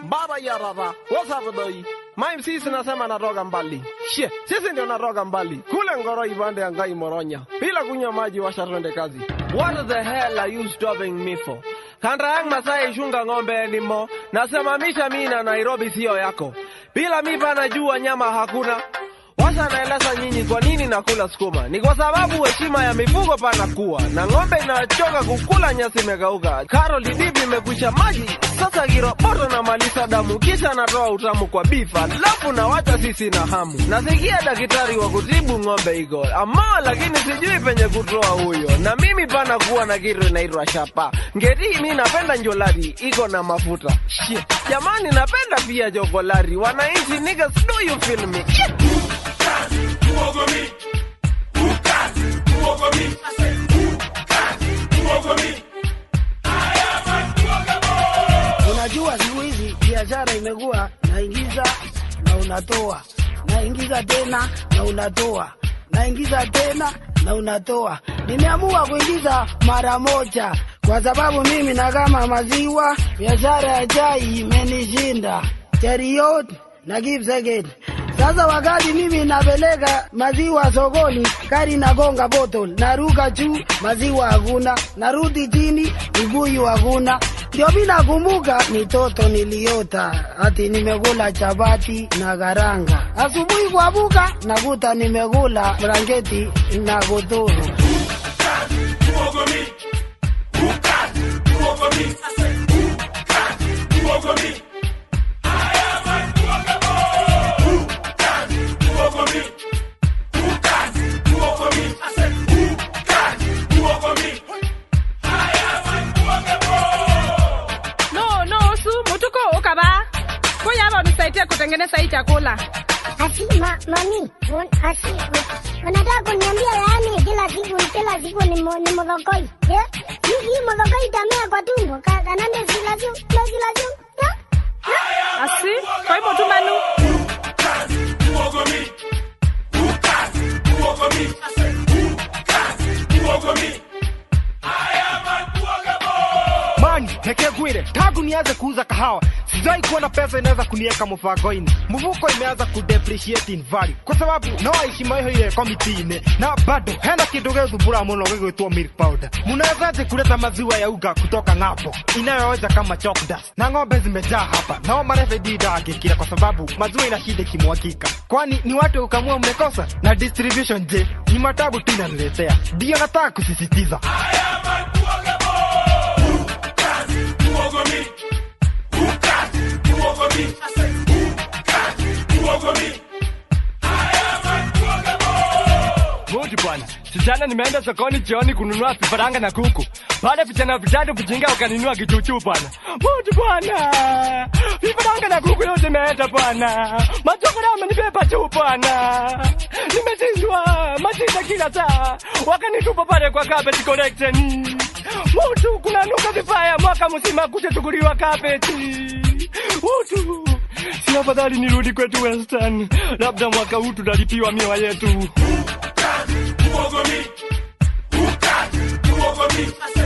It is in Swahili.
Baba yarara, what's up doi? My MC sinasema naroga mbali. Shit, sisi ndio naroga mbali. Kule ngoro ibande angai moronya. Bila kunywa maji washarende kazi. What the hell are you stopping me for? Kandra yang Masai shunga ngombe nimo. Nasimamisha mimi na Nairobi sio yako. Bila mimi panajua nyama hakuna. Wasa naeleza nyinyi kwa nini nakula sukuma. Ni kwa sababu heshima ya mifugo panakuwa. Na ngombe inachoka kukula nyasi imekauka. Carol Dibi imekwisha maji. Sasa kiroboto na malisa damu. Kisha natoa utamu kwa bifa. Alafu na wacha sisi na hamu. Nasikia daktari wa kutibu ngombe iko. Ama lakini sijui penye kutoa huyo. Na mimi panakuwa na kitu inaitwa shapa. Ngeti mimi napenda njolari iko na mafuta. Shit. Jamani napenda pia chokolari. Wananchi niggas do you feel me? Can Bwogo Me? Who can Bwogo Me? I say who can Bwogo Me? I am unbwogable. Unajua siku hizi biashara imekuwa naingiza na unatoa. Naingiza tena na unatoa. Naingiza tena na unatoa. Nimeamua kuingiza mara moja kwa sababu mimi na kama maziwa biashara ya chai imenishinda. Chariot na give second. Sasa wakati mimi napeleka maziwa sokoni, gari nagonga bottle, naruka juu, maziwa hakuna, narudi chini, ubuyu hakuna. Ndio mimi nakumbuka mitoto niliota, ati nimekula chapati na karanga. Asubuhi kuamka nakuta nimekula blanketi na godoro. Can Bwogo Me? Who can Bwogo Me? I say who can Bwogo Me? I am unbwogable. Bwogo Me? Who can Bwogo Me? I said who can Bwogo Me? I am unbwogable. No, su mutuko ukaba. Kuya hapa nisaidia kutengeneza hii chakula. Mami, unataka kuniambia yani kila siku ni modokoi. Hii modokoi itamea kwa tumbo. Kanande silaziu. Asi, kwa hivyo tu Manu. Can Bwogo Me? Who can Bwogo Me? I said who can Bwogo Me? I am unbwogable. Man, heke gwire, tangu nianze kuuza kahawa, sijai kuona pesa inaweza kunieka mfagoni. Mvuko imeanza kudepreciate in value. Kwa sababu no heshima hiyo ile committee na bado hena kitu gethubura muno gigwitwa milk powder. Munawezaje kuleta maziwa ya uga kutoka ngapo inayooja kama chalk dust? Na ng'ombe zimejaa hapa. Nao marefe dida akikira kwa sababu maziwa inashida kimwakika. Kwani ni watu ukamua mmekosa na distribution je? Ni matabu tu inaniletea. Ndio nataka kusisitiza. I am unbwogable. Who can Bwogo Me? Who can Bwogo Me? I say who can Bwogo Me? I am unbwogable. Mudi bwana, sijana nimeenda sokoni jioni kununua vifaranga na kuku. Baada vijana vitatu vijinga wakaninua kichuchu bwana. Mudi bwana, vifaranga na kuku yote nimeenda bwana. Matokeo yamenibeba tu bwana. Nimeshindwa, machinda kila saa. Wakanitupa pale kwa carpet collection. Mutu kunanuka vibaya mwaka mzima kuchechukuliwa carpet. Mutu, si afadhali nirudi kwetu Western. Labda mwaka huu tutalipiwa miwa yetu. Who can Bwogo Me? Who can Bwogo Me?